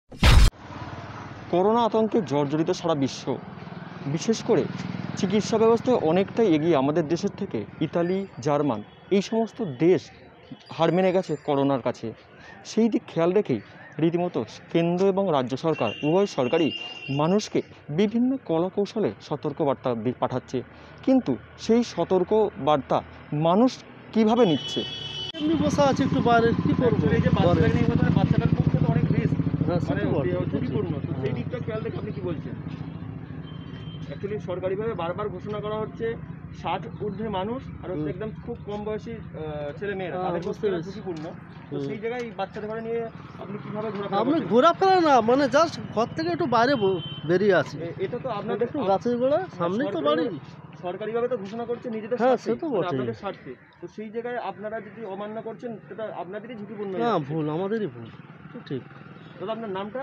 Corona আতঙ্কে জর্জরিত সারা বিশ্ব, বিশেষ করে চিকিৎসা ব্যবস্থায় অনেকটাই এগিয়ে আমাদের দেশের থেকে ইতালি, জার্মান এই সমস্ত দেশ হার মেনে গেছে করোনার কাছে। সেই দিক খেয়াল রেখেই রীতিমতো কেন্দ্র এবং রাজ্য সরকার উভয় সরকারই মানুষকে বিভিন্ন কলাকৌশলে সতর্কবার্তা পাঠাচ্ছে, কিন্তু সেই সতর্ক বার্তা মানুষ কিভাবে নিচ্ছে? এমনি বসা আছে একটু বাইরে, কি করবো? এই যে ঘরে। বাচ্চাটাকে নিয়ে কথা, বাচ্চাটার পক্ষে তো অনেক রিস্ক, হ্যাঁ, সে মানে তো বটে। ঝুঁকিপূর্ণ। তো সেই হ্যাঁ। দিকটা খেয়াল রেখে আপনি কি বলছেন? অ্যাকচুয়ালি সরকারিভাবে বারবার ঘোষণা করা হচ্ছে 60 ঊর্ধ্বে মানুষ আর হচ্ছে একদম খুব কম বয়সী ছেলে মেয়েরা, হ্যাঁ, তাদের বুঝতে পক্ষে পেরেছি। ঝুঁকিপূর্ণ। তো হুম। সেই জায়গায় বাচ্চাদের ঘরে নিয়ে আপনি কিভাবে ঘোরাফেরা আপনি করছেন? ঘোরাফেরা না, মানে জাস্ট ঘর থেকে একটু বাইরে বেরিয়ে আছি। এটা তো আপনাদের একটু গাছের গোড়া, সামনেই তো বাড়ি। সরকারিভাবে তো ঘোষণা করছে নিজেদের হ্যাঁ, স্বার্থে, সে তো মানে বটেই। আপনাদের স্বার্থে। তো সেই জায়গায় আপনারা যদি অমান্য করছেন সেটা আপনাদেরই ঝুঁকিপূর্ণ হয়ে না, যাচ্ছে। ভুল আমাদেরই ভুল। তো ঠিক। দাদা আপনার নামটা?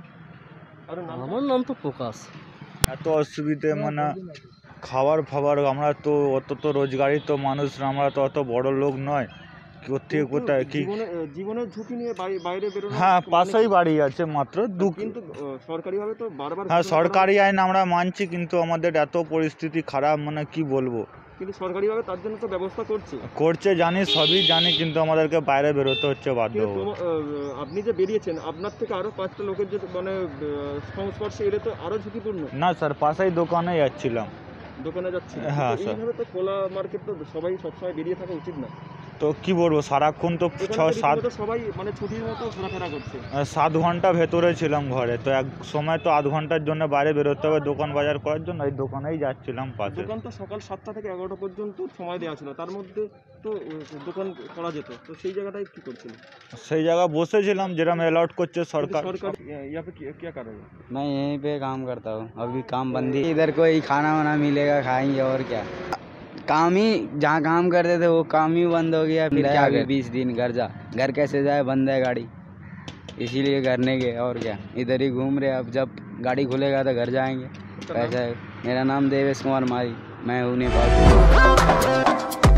আর নামটা? আমার নাম তো প্রকাশ। এত অসুবিধে মানে খাবার ফাবার, আমরা তো অত তো রোজগারি তো মানুষ, আমরা তো অত বড় লোক নয়, কোথায় কিন্তু কোথায় কি। জীবনের ঝুঁকি নিয়ে বাইরে বেরোনো, হ্যাঁ, মানে পাশেই বাড়ি আছে মাত্র কিন্তু সরকারিভাবে তো বারবার হ্যাঁ, ঘোষণা করা সরকারি আইন আমরা মানছি, কিন্তু আমাদের এত পরিস্থিতি খারাপ, মানে কি বলবো। কিন্তু সরকারিভাবে তার জন্য তো ব্যবস্থা করছে জানি, সবই জানি, কিন্তু আমাদেরকে বাইরে বেরোতে হচ্ছে বাধ্য কিন্তু হবো। আপনি যে বেরিয়েছেন, আপনার থেকে আরো 5টা লোকের যে মানে সংস্পর্শে এলে তো আরো ঝুঁকিপূর্ণ। না স্যার, পাশেই দোকানে যাচ্ছিলাম। দোকানে যাচ্ছে, হ্যাঁ, কিন্তু স্যার। এইভাবে তো খোলা মার্কেট তো সবাই সবসময় বেরিয়ে থাকা উচিত না। তো কি বলবো, সারাক্ষণ তো এখানে তো 6-7 রীতিমতো সবাই মানে ছুটির মতো ঘোরাফেরা করছে। 7 ঘন্টা ভেতরে ছিলাম ঘরে, তো এক সময় তো আধ ঘন্টার জন্য বাইরে বেরোতে হবে দোকান বাজার করার জন্য, এই দোকানেই যাচ্ছিলাম পাশে। দোকান তো সকাল 7টা থেকে 11টা পর্যন্ত সময় দেওয়া ছিল, তার মধ্যে তো দোকান করা যেত। তো সেই জায়গাটায় কি করছিল? সেই জায়গা বসেছিলাম যেরকম অ্যালাউড করছে সরকার। সরকার यहाँ पे क्या कर रहे हो? मैं यहीं पे काम करता हूँ, अभी काम बंद ही। इधर कोई खाना वाना मिलेगा, खाएंगे और क्या। काम ही जहाँ काम करते थे वो काम ही बंद हो गया, फिर क्या 20 दिन घर जा, घर कैसे जाए, बंद है गाड़ी, इसीलिए घर नहीं गए और क्या, इधर ही घूम रहे। अब जब गाड़ी खुलेगा तो घर जाएंगे। ऐसा है। मेरा नाम देवेश कुमार मारी, मैं हूँ नेपाल।